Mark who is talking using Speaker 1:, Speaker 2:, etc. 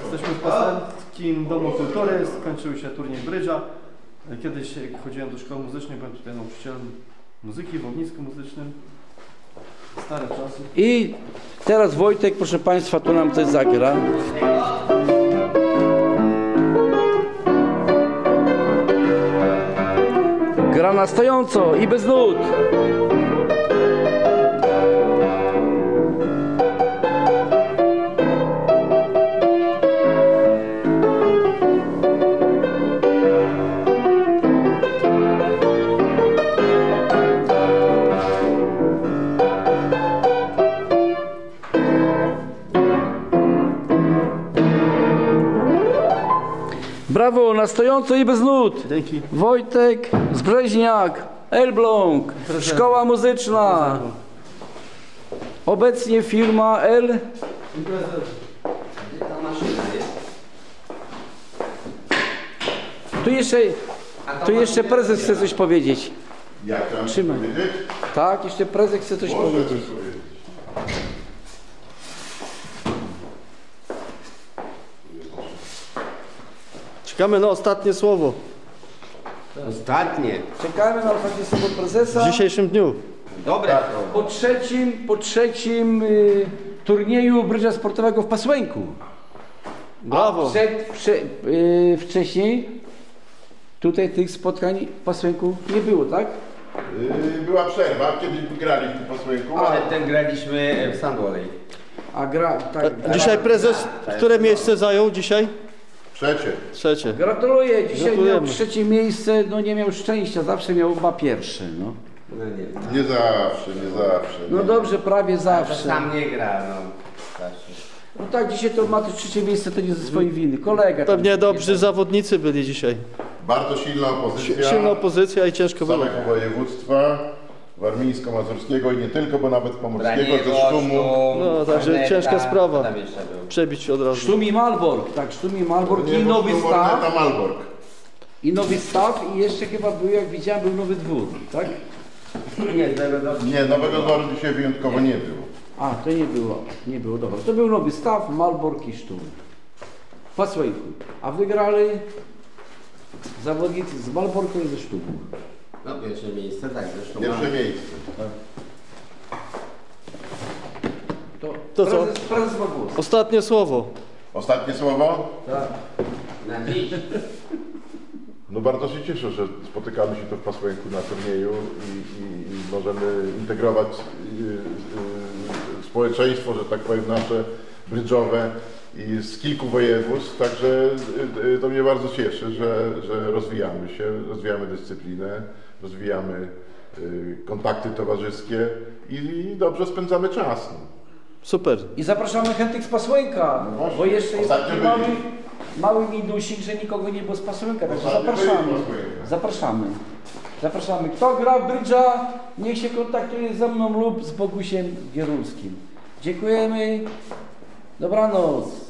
Speaker 1: Jesteśmy w Paseckim Domu Kultury, skończył się turniej brydża. Kiedyś jak chodziłem do szkoły muzycznej, byłem tutaj nauczycielem muzyki w ognisku muzycznym. Stare czasy.
Speaker 2: I teraz Wojtek, proszę Państwa, tu nam coś zagra. Gra na stojąco i bez nut. Brawo, na stojąco i bez nut.
Speaker 1: Dzięki.
Speaker 2: Wojtek Zbreźniak, Elbląg, Szkoła Muzyczna. Obecnie firma L. Tu jeszcze prezes chce coś powiedzieć.
Speaker 3: Jak tam
Speaker 2: Trzymaj.
Speaker 3: powiedzieć?
Speaker 2: Tak, jeszcze prezes chce coś
Speaker 3: Może
Speaker 2: powiedzieć.
Speaker 3: coś powiedzieć.
Speaker 1: Czekamy na ostatnie słowo
Speaker 4: Ostatnie.
Speaker 2: Czekamy na ostatnie słowo prezesa.
Speaker 1: w dzisiejszym dniu.
Speaker 4: Dobre.
Speaker 2: Po trzecim turnieju brydża sportowego w Pasłęku.
Speaker 1: Brawo.
Speaker 2: Wcześniej tutaj tych spotkań w Pasłęku nie było, tak?
Speaker 3: Była przerwa, kiedy grali w tym Pasłęku.
Speaker 4: Przedtem graliśmy w Sandolej.
Speaker 2: A gra, tak.
Speaker 1: Dzisiaj prezes, które miejsce zajął dzisiaj?
Speaker 3: Trzecie.
Speaker 1: Trzecie.
Speaker 2: Gratuluję, dzisiaj
Speaker 1: Gratulujemy.
Speaker 2: miał trzecie miejsce, no nie miał szczęścia, zawsze miał chyba pierwsze, no.
Speaker 4: No nie.
Speaker 3: Nie zawsze, nie zawsze.
Speaker 2: No
Speaker 3: nie.
Speaker 2: dobrze, prawie
Speaker 4: To
Speaker 2: zawsze.
Speaker 4: sam nie gra, no. Zawsze.
Speaker 2: No tak, dzisiaj to ma to trzecie miejsce, to nie ze swojej winy. Kolega. tam
Speaker 1: Pewnie
Speaker 2: nie
Speaker 1: dobrzy
Speaker 2: tam.
Speaker 1: zawodnicy byli dzisiaj.
Speaker 3: Bardzo silna opozycja.
Speaker 1: Silna opozycja i ciężko
Speaker 3: z
Speaker 1: było.
Speaker 3: całego województwa warmińsko-mazurskiego i nie tylko, bo nawet pomorskiego,
Speaker 4: Braniego,
Speaker 3: ze Sztumu.
Speaker 1: No, także ciężka sprawa.
Speaker 4: Tam jeszcze był.
Speaker 1: Przebić się od razu.
Speaker 2: Sztum i Malbork, tak, Sztum i Malbork
Speaker 3: Nie,
Speaker 2: i
Speaker 3: bo
Speaker 2: nowy
Speaker 3: Sztum,
Speaker 2: staw.
Speaker 3: Orneta, Malbork.
Speaker 2: I nowy staw i jeszcze chyba był, jak widziałem, był nowy dwór, tak?
Speaker 4: Nie, tego dobrze.
Speaker 3: Nie, nowego dworu dzisiaj wyjątkowo nie było.
Speaker 2: A, to nie było, dobra. To był nowy staw, Malbork i Sztum. W Pasłęku. A wygrali zawodnicy z Malborku i ze Sztumu.
Speaker 4: No pierwsze miejsce, tak, zresztą.
Speaker 3: Pierwsze miejsce.
Speaker 1: To co?
Speaker 2: Prezes ma głos.
Speaker 1: Ostatnie słowo.
Speaker 3: Ostatnie słowo?
Speaker 4: Na dziś.
Speaker 3: No bardzo się cieszę, że spotykamy się tu w Pasłęku na turnieju i możemy integrować społeczeństwo, że tak powiem, nasze brydżowe i z kilku województw, także to mnie bardzo cieszy, że rozwijamy się, rozwijamy dyscyplinę, rozwijamy kontakty towarzyskie i dobrze spędzamy czas. No.
Speaker 1: Super.
Speaker 2: I zapraszamy chętnych z Pasłęka,
Speaker 3: No właśnie.
Speaker 2: bo jeszcze jest
Speaker 3: Ostatnio
Speaker 2: taki
Speaker 3: byli.
Speaker 2: mały minusik, że nikogo nie było z Pasłęka, także
Speaker 3: Ostatnio
Speaker 2: zapraszamy.
Speaker 3: byli z Pasłęka.
Speaker 2: Zapraszamy. Kto gra w brydża, niech się kontaktuje ze mną lub z Bogusiem Gierulskim. Dziękujemy. Dobranoc.